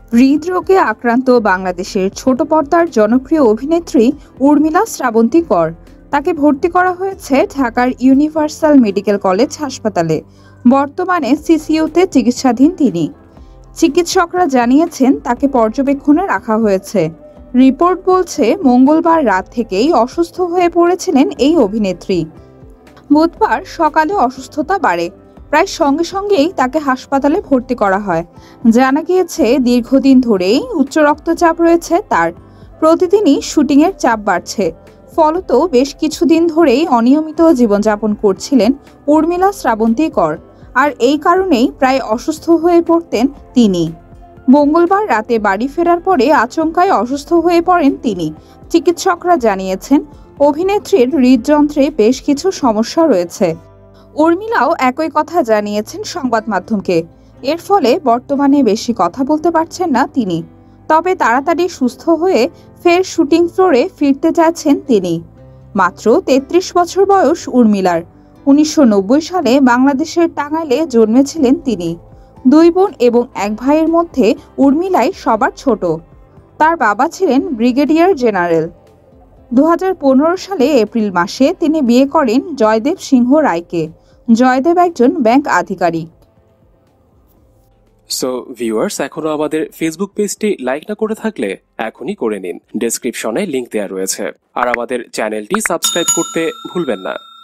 হৃদরোগে আক্রান্ত বাংলাদেশের ছোট পর্দার জনপ্রিয় অভিনেত্রী উর্মিলা শ্রাবন্তী কর তাকে ভর্তি করা হয়েছে ঢাকার ইউনিভার্সাল মেডিকেল কলেজ হাসপাতালে। বর্তমানে সিসিইউতে চিকিৎসাধীন তিনি। চিকিৎসকরা জানিয়েছেন তাকে পর্যবেক্ষণে রাখা হয়েছে। রিপোর্ট বলছে মঙ্গলবার রাত থেকেই অসুস্থ হয়ে পড়েছিলেন এই অভিনেত্রী। বুধবার সকালে অসুস্থতা বাড়ে, প্রায় সঙ্গে সঙ্গেই তাকে হাসপাতালে ভর্তি করা হয়। জানা গিয়েছে দীর্ঘদিন ধরেই উচ্চ রক্তচাপ রয়েছে তার। প্রতিদিনই শুটিংয়ের চাপ বাড়ছে, ফলত বেশ কিছুদিন ধরেই অনিয়মিত জীবনযাপন করছিলেন উর্মিলা শ্রাবন্তী কর। আর এই কারণেই প্রায় অসুস্থ হয়ে পড়তেন তিনি। মঙ্গলবার রাতে বাড়ি ফেরার পরে আচমকাই অসুস্থ হয়ে পড়েন তিনি। চিকিৎসকরা জানিয়েছেন অভিনেত্রীর হৃদযন্ত্রে বেশ কিছু সমস্যা রয়েছে। উর্মিলাও একই কথা জানিয়েছেন সংবাদ মাধ্যমকে। এর ফলে বর্তমানে বেশি কথা বলতে পারছেন না তিনি। তবে তাড়াতাড়ি সুস্থ হয়ে ফের শুটিং ফ্লোরে ফিরতে চাচ্ছেন তিনি। মাত্র ৩৩ বছর বয়স উর্মিলার। ১৯৯০ সালে বাংলাদেশের টাঙ্গাইলে জন্মেছিলেন তিনি। ২ বোন এবং ১ ভাইয়ের মধ্যে উর্মিলাই সবার ছোট। তার বাবা ছিলেন ব্রিগেডিয়ার জেনারেল। ২০১৫ সালে এপ্রিল মাসে তিনি বিয়ে করেন জয়দেব সিংহ রায়কে। জয়দেব একজন ব্যাংক আধিকারিক। সো ভিউয়ার্স, এখনো আমাদের ফেসবুক পেজটি লাইক না করে থাকলে এখনই করে নিন। ডেসক্রিপশনে লিংক দেওয়া রয়েছে। আর আমাদের চ্যানেলটি সাবস্ক্রাইব করতে ভুলবেন না।